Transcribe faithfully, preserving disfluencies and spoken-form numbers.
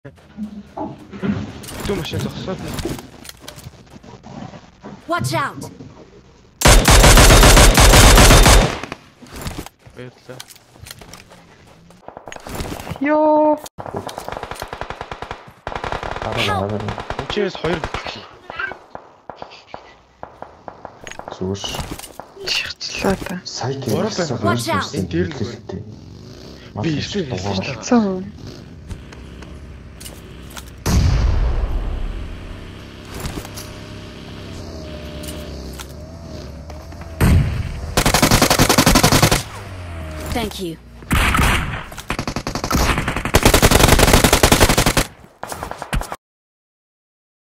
Түү машин зогсоод. Watch out. Баярлалаа. Ёо. Араа араа. Учирээс хоёр битгий. Зүгш. Чихчлаа та. Сая Урал тийм байна. энэ дээр л хэлтэй. Би эсвэл хэлсэн шүү дээ. Цаа. Thank you.